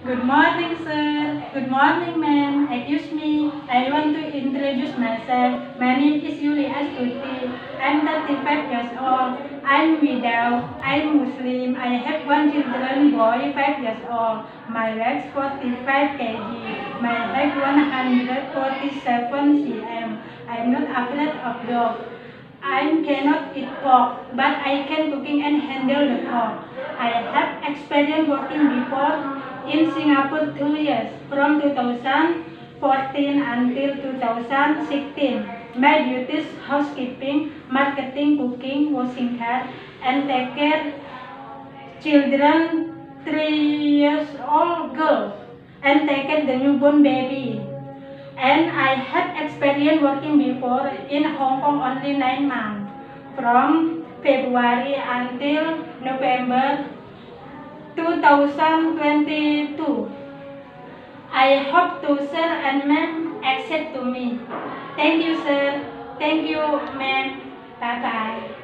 Good morning, sir. Good morning, ma'am. Excuse me. I want to introduce myself. My name is Yulia Astuti. I'm 35 years old. I'm widow. I'm Muslim. I have one children boy, 5 years old. My weight 45 kg. My height 147 cm. I'm not afraid of dog. I cannot eat pork, but I can cooking and handle the pork. I have experience working before in Singapore 2 years, from 2014 until 2016. My duties housekeeping, marketing, cooking, washing car, and take care children 3 years old girl and take care the newborn baby. And I had experience working before in Hong Kong only 9 months, from February until November 2022. I hope to sir and ma'am accept to me. Thank you, sir. Thank you, ma'am. Bye bye.